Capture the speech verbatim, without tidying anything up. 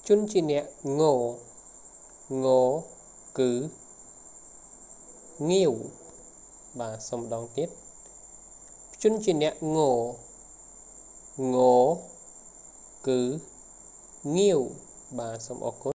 chun chi nè ngô ngô cứ nghiវបាទសូមម្ដងទៀតជនជាអ្នកងងគឺងាវបាទសូមអរគុណ